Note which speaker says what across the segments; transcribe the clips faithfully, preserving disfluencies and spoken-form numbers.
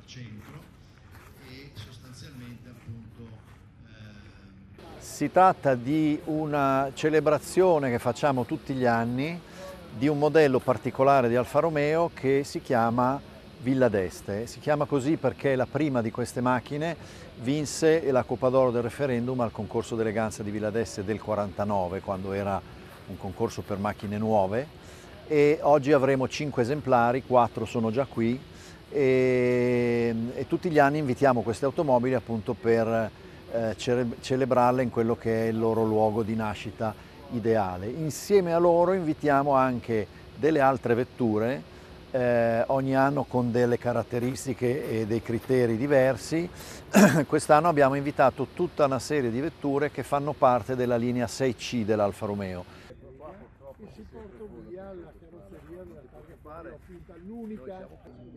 Speaker 1: centro e sostanzialmente appunto ehm...
Speaker 2: si tratta di una celebrazione che facciamo tutti gli anni di un modello particolare di Alfa Romeo che si chiama Villa d'Este. Si chiama così perché la prima di queste macchine vinse la Coppa d'Oro del referendum al concorso d'eleganza di Villa d'Este del quarantanove, quando era un concorso per macchine nuove, e oggi avremo cinque esemplari, quattro sono già qui e, e tutti gli anni invitiamo queste automobili appunto per eh, cere celebrarle in quello che è il loro luogo di nascita ideale. Insieme a loro invitiamo anche delle altre vetture, eh, ogni anno con delle caratteristiche e dei criteri diversi. Quest'anno abbiamo invitato tutta una serie di vetture che fanno parte della linea sei C dell'Alfa Romeo.
Speaker 3: E si porta via la carrozzeria della targa finta, l'unica.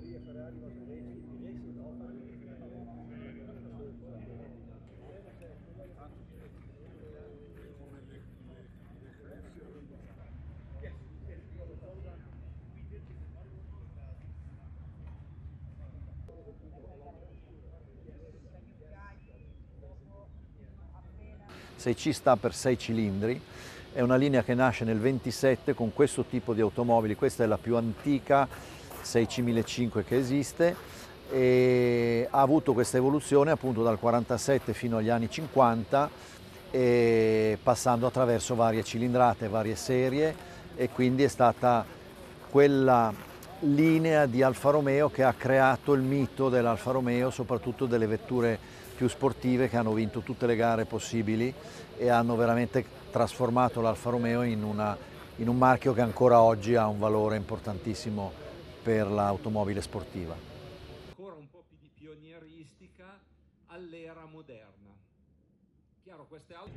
Speaker 2: sei C sta per sei cilindri, è una linea che nasce nel ventisette con questo tipo di automobili. Questa è la più antica sei C millecinquecento che esiste e ha avuto questa evoluzione appunto dal quarantasette fino agli anni cinquanta, e passando attraverso varie cilindrate, varie serie, e quindi è stata quella linea di Alfa Romeo che ha creato il mito dell'Alfa Romeo, soprattutto delle vetture più sportive che hanno vinto tutte le gare possibili e hanno veramente trasformato l'Alfa Romeo in, una, in un marchio che ancora oggi ha un valore importantissimo per l'automobile sportiva.
Speaker 4: Ancora un po' più di pionieristica all'era moderna. Chiaro, queste auto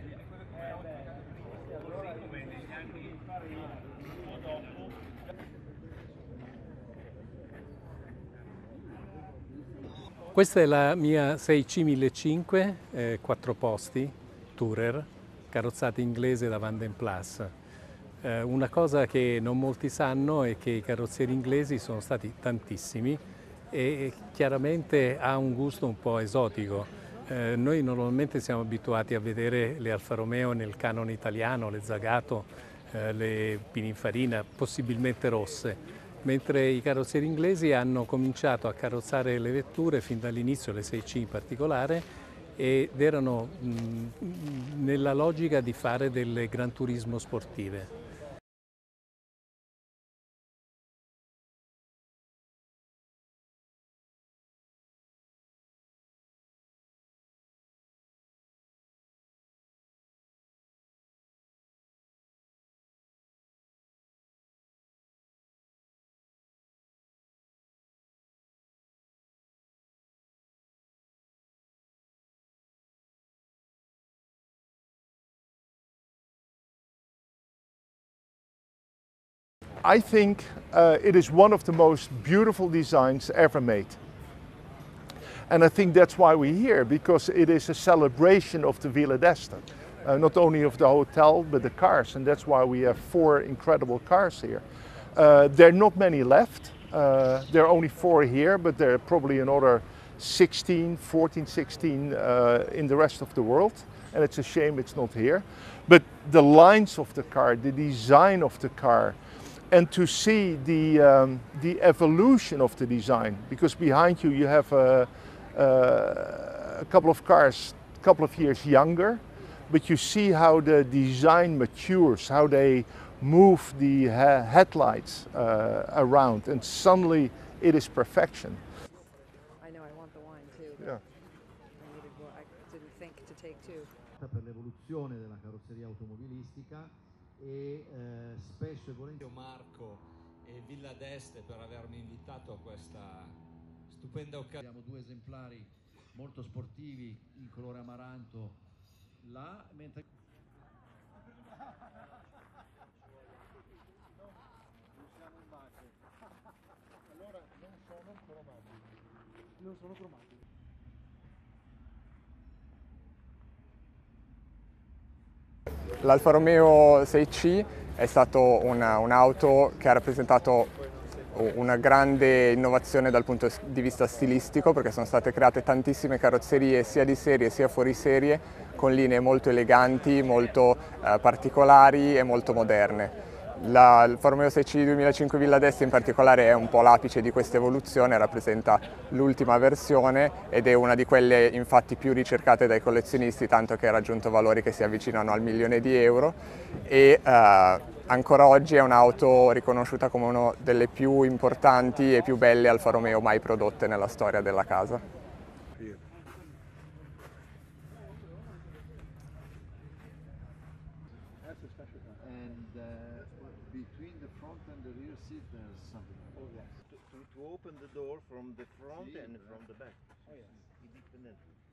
Speaker 5: Questa è la mia sei C millecinquecento, eh, quattro posti, Tourer, carrozzata inglese da Van den Plas. Eh, una cosa che non molti sanno è che i carrozzieri inglesi sono stati tantissimi e chiaramente ha un gusto un po' esotico. Eh, noi normalmente siamo abituati a vedere le Alfa Romeo nel canone italiano, le Zagato, eh, le Pininfarina, possibilmente rosse. Mentre i carrozzieri inglesi hanno cominciato a carrozzare le vetture fin dall'inizio, le sei C in particolare, ed erano mh, nella logica di fare delle gran turismo sportive.
Speaker 3: I think uh, it is one of the most beautiful designs ever made. And I think that's why we're here, because it is a celebration of the Villa d'Este. Uh, not only of the hotel, but the cars. And that's why we have four incredible cars here. Uh, there are not many left. Uh, there are only four here, but there are probably another sixteen, fourteen, sixteen uh, in the rest of the world. And it's a shame it's not here. But the lines of the car, the design of the car, and to see the, um, the evolution of the design, because behind you you have a, a, a couple of cars, a couple of years younger, but you see how the design matures, how they move the ha headlights uh, around, and suddenly it is perfection.
Speaker 6: I know, I want the wine too.
Speaker 3: Yeah.
Speaker 6: I needed more. I didn't think to take two.
Speaker 2: Per l'evoluzione della carrozzeria automobilistica e eh, spesso e volentieri
Speaker 4: Marco e Villa d'Este per avermi invitato a questa stupenda occasione.
Speaker 2: Abbiamo due esemplari molto sportivi in colore amaranto là, mentre
Speaker 3: Allora non sono cromatici. Non sono cromatici.
Speaker 7: L'Alfa Romeo sei C è stato un'auto che ha rappresentato una grande innovazione dal punto di vista stilistico, perché sono state create tantissime carrozzerie sia di serie sia fuori serie con linee molto eleganti, molto eh, particolari e molto moderne. La, l'Alfa Romeo sei C duemilacinque Villa d'Este in particolare è un po' l'apice di questa evoluzione, rappresenta l'ultima versione ed è una di quelle infatti più ricercate dai collezionisti, tanto che ha raggiunto valori che si avvicinano al milione di euro e eh, ancora oggi è un'auto riconosciuta come una delle più importanti e più belle Alfa Romeo mai prodotte nella storia della casa.
Speaker 2: And uh, between the front and the rear seat there's something. Oh yes.
Speaker 8: To, to, to open the door from the front
Speaker 2: Sì,
Speaker 8: and
Speaker 2: right.
Speaker 8: from the back.
Speaker 2: Oh yes.
Speaker 8: Independently.